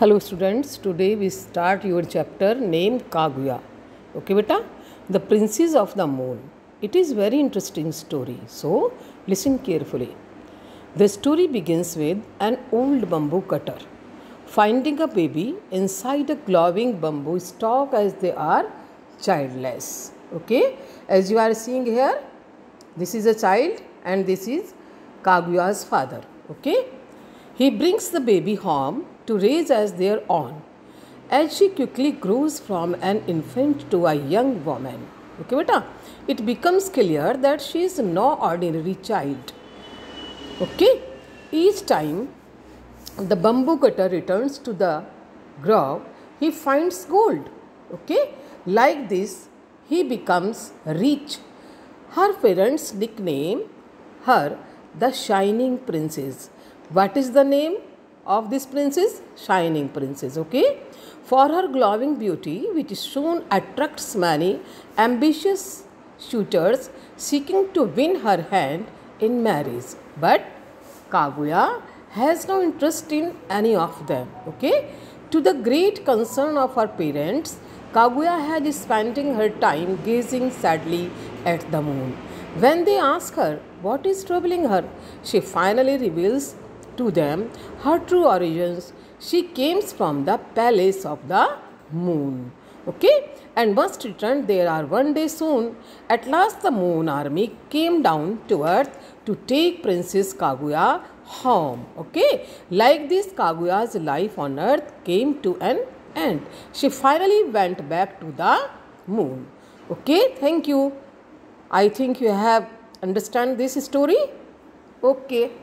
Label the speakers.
Speaker 1: Hello students, today we start your chapter named Kaguya. Okay beta, the princess of the moon. It is very interesting story, so listen carefully. The story begins with an old bamboo cutter finding a baby inside a glowing bamboo stalk as they are childless. Okay, as you are seeing here, this is a child and this is Kaguya's father. Okay, he brings the baby home to raise as their own, as she quickly grows from an infant to a young woman. Okay, beta, it becomes clear that she is no ordinary child. Okay, each time the bamboo cutter returns to the grove, he finds gold. Okay, like this, he becomes rich. Her parents nickname her the Shining Princess. What is the name of this princess? Shining Princess. Okay, for her glowing beauty, which soon attracts many ambitious suitors seeking to win her hand in marriage. But Kaguya has no interest in any of them. Okay, to the great concern of her parents, Kaguya has spending her time gazing sadly at the moon. When they ask her what is troubling her, she finally reveals to them her true origins. She comes from the palace of the moon. Okay, and must return there one day soon. At last, the moon army came down to earth to take Princess Kaguya home. Okay, like this, Kaguya's life on earth came to an end. She finally went back to the moon. Okay, thank you. I think you have understand this story. Okay.